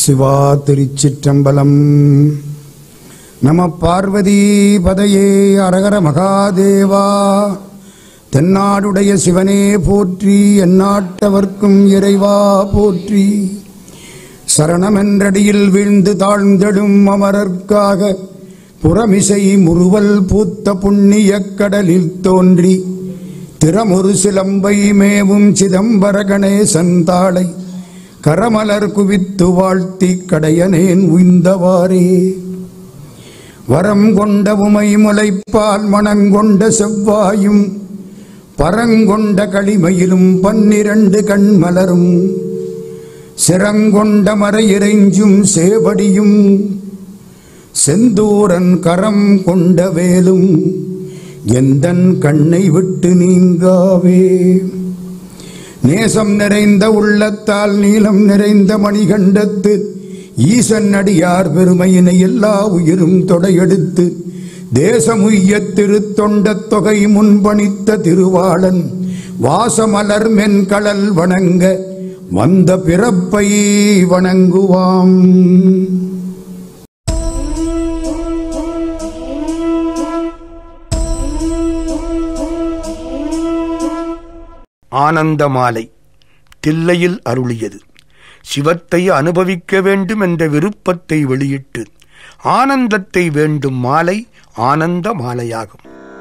சிவா திருச்சிற்றம்பலம். நம பார்வதி பதையே அரகர மகாதேவா. தென்னாடுடைய சிவனே போற்றி, எந்நாட்டவர்க்கும் இறைவா போற்றி. சரணமென்றடியில் வீழ்ந்து தாழ்ந்தெடும் அமரர்க்காக புறமிசை முறுவல் பூத்த புண்ணிய கடலில் தோன்றி திறமொரு சிலம்பை மேவும் சிதம்பர கணேசன் தாளை கரமலர் குவித்து வாழ்த்தி கடையனேன் உய்ந்தவாறே. வரம் கொண்ட உமை முளைப்பால் மணங்கொண்ட செவ்வாயும் பரங்கொண்ட களிமையிலும் 12 கண்மலரும் சிறங்கொண்ட மறையிறைஞ்சும் சேவடியும் செந்தூரன் கரம் கொண்ட வேலும் எந்தன் கண்ணை விட்டு நீங்காவே. நேசம் நிறைந்த உள்ளத்தால் நீலம் நிறைந்த மணிகண்டத்து ஈசன் அடியார் பெருமையினை எல்லா உயிரும் தொடையெடுத்து தேசமுய்ய திருத்தொண்ட தொகை முன்பணித்த திருவாளன் வாசமலர் மென்கடல் வணங்க வந்த பிறப்பை வணங்குவாம். ஆனந்தமாலை தில்லையில் அருளியது. சிவத்தை அனுபவிக்க வேண்டும் என்ற விருப்பத்தை வெளியிட்டு ஆனந்தத்தை வேண்டும் மாலை ஆனந்த மாலையாகும்.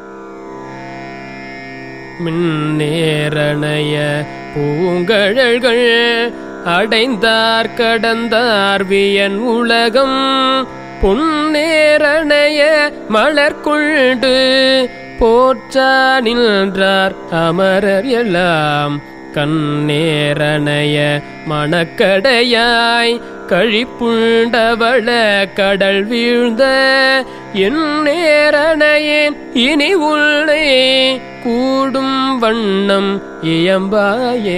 மின்னேரணைய பூங்கழல்கள் அடைந்தார் கடந்தார் வியன் உலகம் பொன்னேரணைய மலர்கொண்டு போற்றா நின்றார் அமரர் எல்லாம் கண்ணேரணைய மணக்கடையாய் கழிப்புண்டவள கடல் வீழ்ந்த என் நேரணையேன் இனி உள்ளே கூடும் வண்ணம் இயம்பாயே.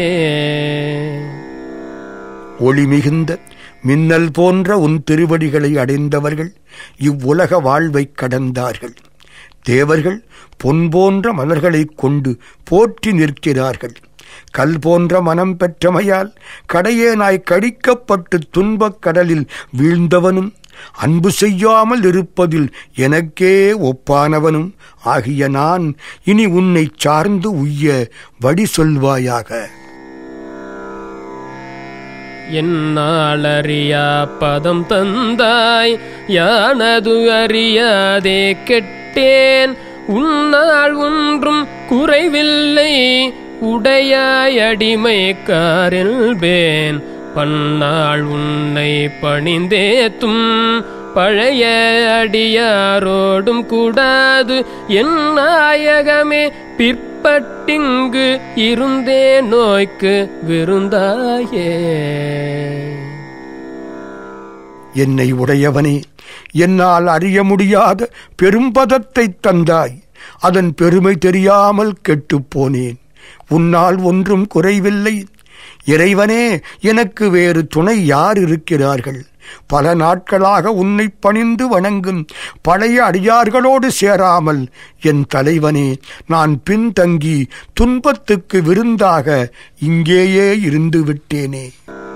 ஒளி மிகுந்த மின்னல் போன்ற உன் திருவடிகளை அடைந்தவர்கள் இவ்வுலக வாழ்வை கடந்தார்கள். தேவர்கள் பொன் போன்ற மலர்களைக் கொண்டு போற்றி நிற்கிறார்கள். கல் போன்ற மனம் பெற்றமையால் கடையேனாய் கடிக்கப்பட்டு துன்பக் கடலில் வீழ்ந்தவனும் அன்பு செய்யாமல் இருப்பதில் எனக்கே ஒப்பானவனும் ஆகிய நான் இனி உன்னை சார்ந்து உய்ய வழி சொல்வாயாக. என்னாலறியா பதம் தந்தாய் யானது அறியாதே கெட்டேன் உன்னால் ஒன்றும் குறைவில்லை உடையாய் அடிமைக்காரெல்பேன் பன்னாள் உன்னை பணிந்தேத்தும் பழைய அடியாரோடும் கூடாது என் நாயகமே பிற்பட்டிங்கு இருந்தே நோய்க்கு விருந்தாயே. என்னை உடையவனே, என்னால் அறிய முடியாத பெரும்பதத்தை தந்தாய். அதன் பெருமை தெரியாமல் கெட்டுப்போனேன். உன்னால் ஒன்றும் குறைவில்லை. இறைவனே, எனக்கு வேறு துணை யார் இருக்கிறார்கள்? பல நாட்களாக உன்னை பணிந்து வணங்கும் பழைய அடியார்களோடு சேராமல் என் தலைவனே, நான் பின்தங்கி துன்பத்துக்கு விருந்தாக இங்கேயே இருந்து விட்டேனே.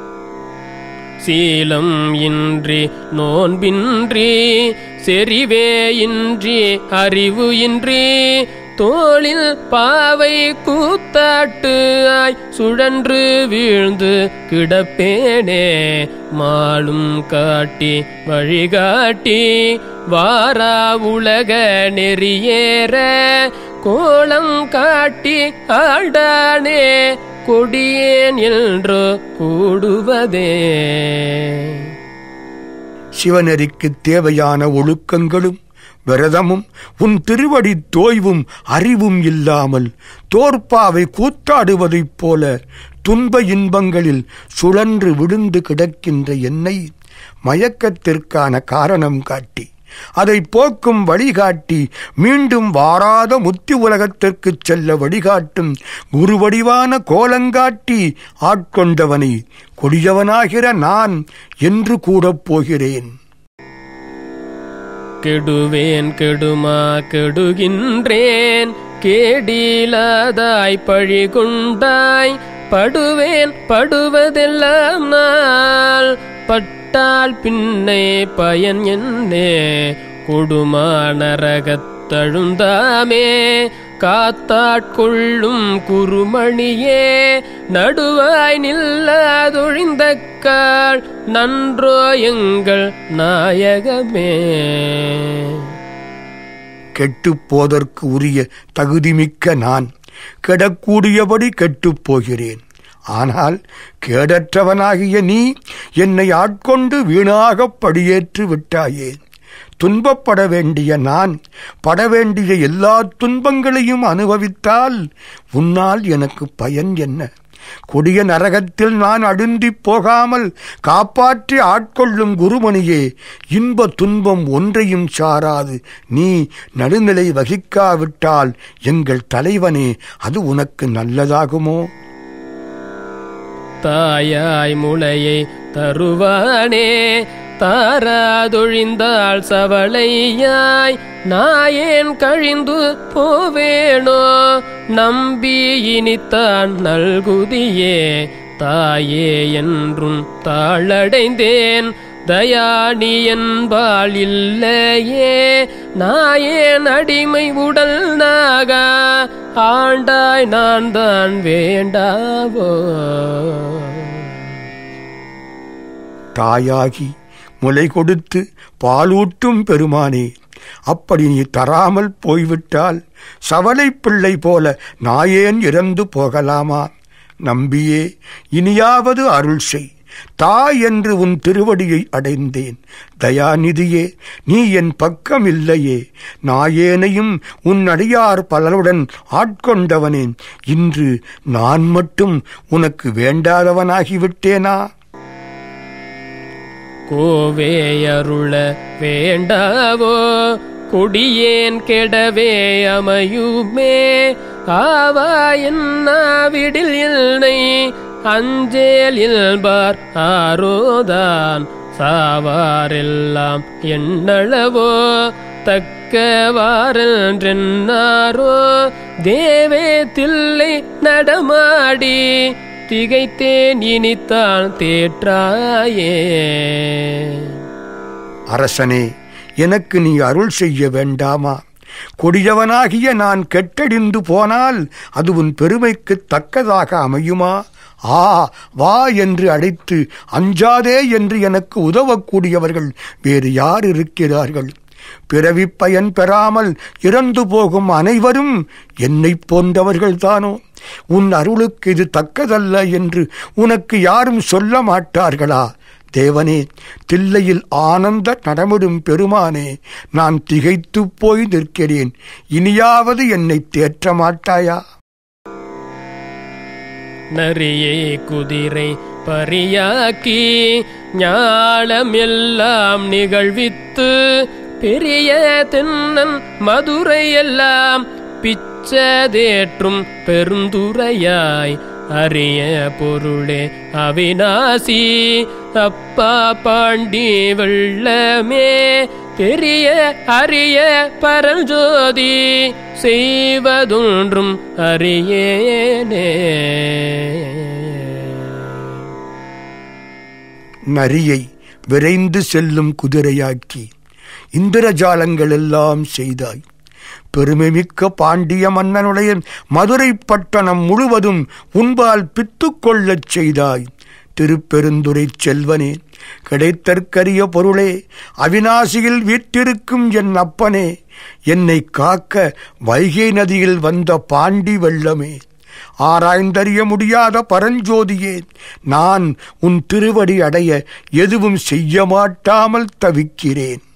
சீலம் இன்றி நோன்பின்றி செறிவே இன்றி அறிவு இன்றி தோளில் பாவை கூத்தாட்டு ஆய் சுழன்று வீழ்ந்து கிடப்பேனே. மாலும் காட்டி வழிகாட்டி வாரா உலக நெறியேற கோலம் காட்டி ஆடானே கொடியேன் என்று கூடுவதே. சிவநெறிக்கு தேவையான ஒழுக்கங்களும் விரதமும் உன் திருவடி தோய்வும் அறிவும் இல்லாமல் தோற்பாவை கூத்தாடுவதைப் போல துன்ப இன்பங்களில் சுழன்று விழுந்து கிடக்கின்ற என்னை மயக்கத்திற்கான காரணம் காட்டி அதை போக்கும் வழிகாட்டி மீண்டும் வாராத முத்தி உலகத்திற்கு செல்ல வழிகாட்டும் குருவடிவான கோலங்காட்டி ஆட்கொண்டவனை கொடியவனாகிற நான் என்று கூடப் போகிறேன். கெடுவேன் கெடுமா கெடுகின்றேன் கேடிலாதாய் பழி கொண்டாய் படுவேன் படுவதெல்லாம் நாள் பட்ட கெட்டால் பின்னே பயன் என்னே கொடுமா நரகத்தழுந்தாமே காத்தாட்கொள்ளும் குருமணியே நடுவாய் நில்லாதொழிந்தக்கால் நன்றோ எங்கள் நாயகமே. கெட்டுப் போதற்கு உரிய தகுதிமிக்க நான் கெடக்கூடியபடி கெட்டுப் போகிறேன். ஆனால் கேடற்றவனாகிய நீ என்னை ஆட்கொண்டு வீணாகப் படியேற்று விட்டாயே. துன்பப்பட வேண்டிய நான் பட வேண்டிய எல்லா துன்பங்களையும் அனுபவித்தால் உன்னால் எனக்கு பயன் என்ன? கொடிய நரகத்தில் நான் அழுந்திப் போகாமல் காப்பாற்றி ஆட்கொள்ளும் குருமணியே, இன்ப துன்பம் ஒன்றையும் சாராது நீ நடுநிலை வகிக்காவிட்டால் எங்கள் தலைவனே அது உனக்கு நல்லதாகுமோ? தாயாய் முளையை தருவானே தாராதொழிந்தாள் சவளையாய் நாயேன் கழிந்து போவேனோ நம்பி இனித்தான் நல்குதியே தாயே என்றும் தாளடைந்தேன் தயானி என்பாள் இல்லையே நாயேன் அடிமை உடல் நாகா ஆண்டாய் நான் தான் வேண்டாவோ. தாயாகி முளை கொடுத்து பாலூட்டும் பெருமானே, அப்படி நீ தராமல் போய்விட்டால் சவலை பிள்ளை போல நாயேன் இறந்து போகலாமா? நம்பியே இனியாவது அருள் செய். தாய் என்று உன் திருவடியை அடைந்தேன். தயாநிதியே, நீ என் பக்கம் இல்லையே. நாயேனையும் உன் அடியார் பலருடன் ஆட்கொண்டவனேன். இன்று நான் மட்டும் உனக்கு வேண்டாதவனாகிவிட்டேனா? கோவே அருள வேண்டாவோ கொடியேன் கெடவே அமையுமே ஆவா என்னாவிடில் இல்லை அஞ்சேல் இல்பார் ஆரோதான் சாவாரெல்லாம் எண்ணளவோ தக்கவாரென்றென்னாரோ தேவே தில்லை நடமாடி திகைத்தேன் இனித்தான் தேற்றாயே. அரசனே, எனக்கு நீ அருள் செய்ய வேண்டாமா? கொடியவனாகிய நான் கெட்டடிந்து போனால் அது உன் பெருமைக்கு தக்கதாக அமையுமா? ஆ வா என்று அழைத்து அஞ்சாதே என்று எனக்கு உதவக்கூடியவர்கள் வேறு யார் இருக்கிறார்கள்? பிறவி பயன் பெறாமல் இறந்து போகும் அனைவரும் என்னை போன்றவர்கள்தானோ? உன் அருளுக்கு இது தக்கதல்ல என்று உனக்கு யாரும் சொல்ல மாட்டார்களா? தேவனே, தில்லையில் ஆனந்த நடமிடும் பெருமானே, நான் திகைத்து போய் நிற்கிறேன். இனியாவது என்னை தேற்ற மாட்டாயா? நரியை குதிரை பரியாக்கி ஞானம் எல்லாம் நிகழ்வித்து பெரிய தென்னன் மதுரை எல்லாம் பிச்சதேற்றும் பெருந்துரையாய் அரிய பொருளே அவிநாசி அப்பா பாண்டி வெள்ளமே தெரிய அரிய பரஞ்சோதி செய்வதொன்றும் அறியேனே. நரியை விரைந்து செல்லும் குதிரையாக்கி இந்திரஜாலங்கள் எல்லாம் செய்தாய். பெருமைமிக்க பாண்டிய மன்னனுடைய மதுரை பட்டணம் முழுவதும் உன்பால் பித்துக்கொள்ளச் செய்தாய். திருப்பெருந்துரை செல்வனே, கிடைத்தற்கரிய பொருளே, அவிநாசியில் வீற்றிருக்கும் என் அப்பனே, என்னை காக்க வைகை நதியில் வந்த பாண்டி வெள்ளமே, ஆராய்ந்தறிய முடியாத பரஞ்சோதியே, நான் உன் திருவடி அடைய எதுவும் செய்ய மாட்டாமல் தவிக்கிறேன்.